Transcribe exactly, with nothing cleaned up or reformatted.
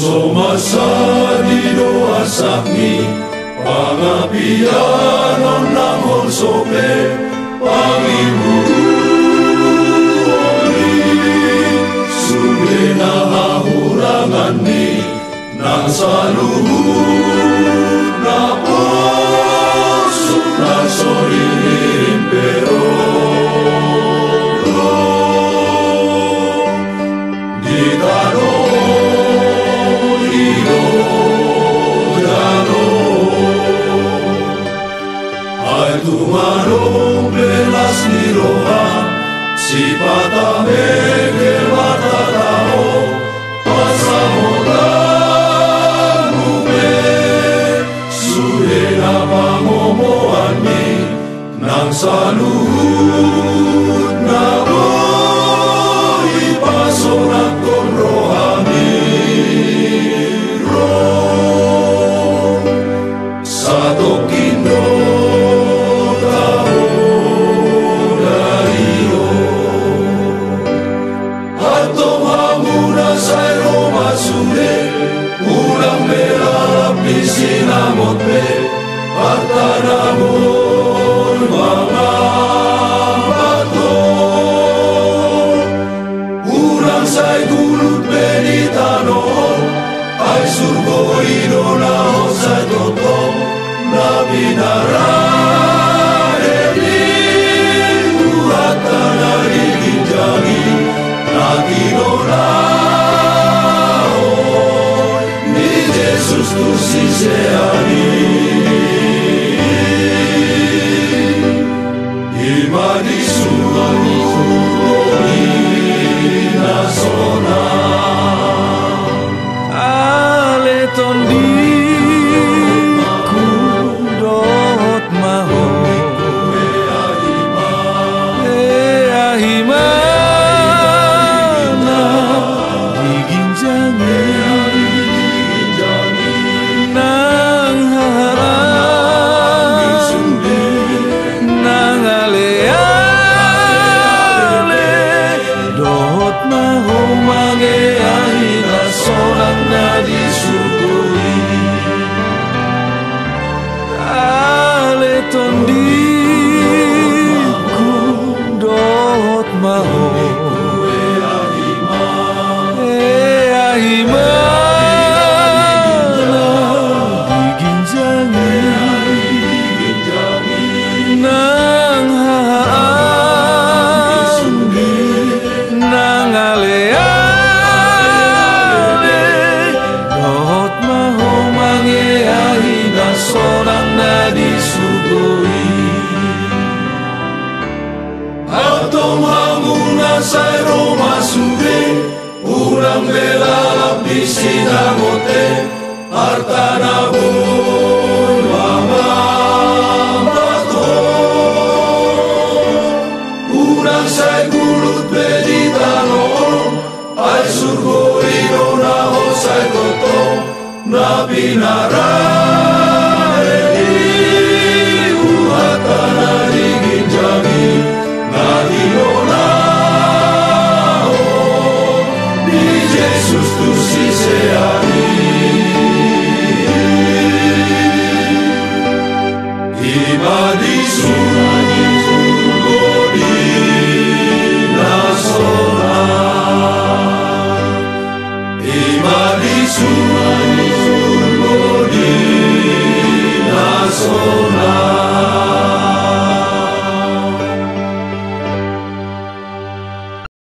Somasadi do asakmi pangapian nang holsope pangibuli sudena hahurangan ni nang saluhur na posuk na soririm pero di tano Tumarong belas ni roha si patame ke mata tao pasamotan bube sudena pangomoan ni nang saluhut na boy pasonak kon rohani roh satu kindo ulang bela pisinamot pe patanamon mga bato ulang say gulut benitano ay surgo idonao sa toto na binaraelin urata na ikinjagi na ginonao Jesus tu si seani imani suami na sona ale tondi kudot maho e ahima na diginjangi tondi kudot maho e ahima na diginjangi nang haambi nang ale-ale dot maho mange ahina sorang na disugoi Atong hamuna sa Roma sube urang bela lapisin amote harta nabun mama bato urang say gulut beditano ay surgo idonaho say toto na binara Jesus tu si seani Ima di